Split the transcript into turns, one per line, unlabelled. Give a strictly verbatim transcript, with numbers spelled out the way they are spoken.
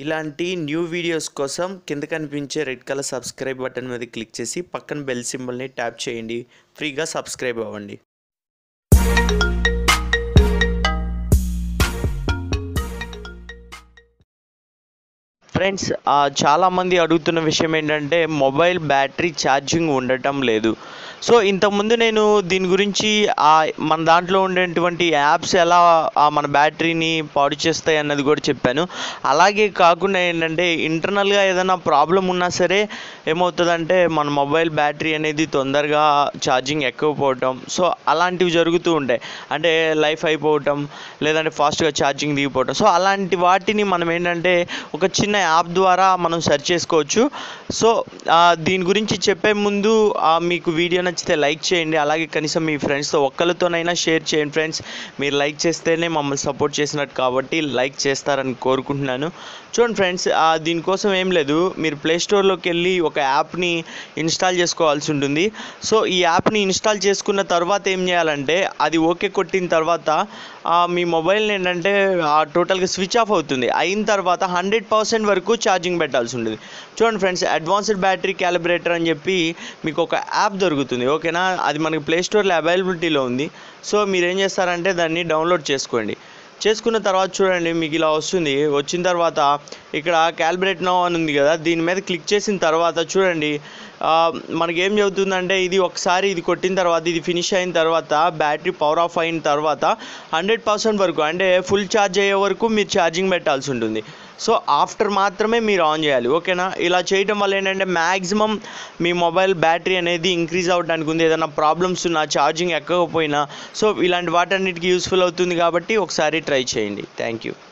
ఇలాంటి new videos కోసం కింద కనిపించే రెడ్ కలర్ సబ్స్క్రైబ్ బటన్ మీద క్లిక్ చేసి పక్కన బెల్ సింబల్ని ట్యాప్ చేయండి. ఫ్రీగా సబ్స్క్రైబ్ అవ్వండి. ఫ్రెండ్స్, చాలామంది అడుగుతున్న విషయం ఏంటంటే మొబైల్ బ్యాటరీ ఛార్జింగ్ ఉండటం లేదు. సో ఇంతకుముందు నేను దీని గురించి మన దాంట్లో ఉండేటువంటి యాప్స్ ఎలా మన బ్యాటరీని పాడు చేస్తాయి అన్నది కూడా చెప్పాను. అలాగే కాకుండా ఏంటంటే ఇంటర్నల్గా ఏదైనా ప్రాబ్లం ఉన్నా సరే ఏమవుతుందంటే మన మొబైల్ బ్యాటరీ అనేది తొందరగా ఛార్జింగ్ ఎక్కకపోవటం, సో అలాంటివి జరుగుతూ ఉంటాయి. అంటే లైఫ్ అయిపోవటం, లేదంటే ఫాస్ట్గా ఛార్జింగ్ దిగిపోవటం. సో అలాంటి వాటిని మనం ఏంటంటే ఒక చిన్న యాప్ ద్వారా మనం సెర్చ్ చేసుకోవచ్చు. సో దీని గురించి చెప్పే ముందు మీకు వీడియో నచ్చితే లైక్ చేయండి. అలాగే కనీసం మీ ఫ్రెండ్స్తో ఒక్కరితోనైనా షేర్ చేయండి. ఫ్రెండ్స్, మీరు లైక్ చేస్తేనే మమ్మల్ని సపోర్ట్ చేసినట్టు, కాబట్టి లైక్ చేస్తారని కోరుకుంటున్నాను. చూడండి ఫ్రెండ్స్, దీనికోసం ఏం లేదు, మీరు ప్లేస్టోర్లోకి వెళ్ళి ఒక యాప్ని ఇన్స్టాల్ చేసుకోవాల్సి ఉంటుంది. సో ఈ యాప్ని ఇన్స్టాల్ చేసుకున్న తర్వాత ఏం చేయాలంటే అది ఓకే కొట్టిన తర్వాత మీ మొబైల్ని ఏంటంటే టోటల్గా స్విచ్ ఆఫ్ అవుతుంది. అయిన తర్వాత హండ్రెడ్ పర్సెంట్ వరకు ఛార్జింగ్ పెట్టాల్సి ఉంటుంది. చూడండి ఫ్రెండ్స్, అడ్వాన్స్డ్ బ్యాటరీ క్యాలిబ్రేటర్ అని చెప్పి మీకు ఒక యాప్ దొరుకుతుంది. ఓకేనా, అది మనకి ప్లేస్టోర్లో అవైలబిలిటీలో ఉంది. సో మీరు ఏం చేస్తారంటే దాన్ని డౌన్లోడ్ చేసుకోండి. చేసుకున్న తర్వాత చూడండి మీకు ఇలా వస్తుంది. వచ్చిన తర్వాత ఇక్కడ క్యాలిబ్రేట్ నౌ అని ఉంది కదా, దీని మీద క్లిక్ చేసిన తర్వాత చూడండి మనకేం చెబుతుందంటే ఇది ఒకసారి ఇది కొట్టిన తర్వాత ఇది ఫినిష్ అయిన తర్వాత బ్యాటరీ పవర్ ఆఫ్ అయిన తర్వాత హండ్రెడ్ పర్సెంట్ వరకు అంటే ఫుల్ ఛార్జ్ అయ్యే వరకు మీరు ఛార్జింగ్ పెట్టాల్సి ఉంటుంది. సో ఆఫ్టర్ మాత్రమే మీరు ఆన్ చేయాలి. ఓకేనా, ఇలా చేయటం వల్ల ఏంటంటే మ్యాక్సిమం మీ మొబైల్ బ్యాటరీ అనేది ఇంక్రీజ్ అవ్వడానికి ఉంది. ఏదైనా ప్రాబ్లమ్స్ ఉన్నా, ఛార్జింగ్ ఎక్కకపోయినా, సో ఇలాంటి వాటన్నిటికీ యూస్ఫుల్ అవుతుంది. కాబట్టి ఒకసారి ట్రై చేయండి. Thank you.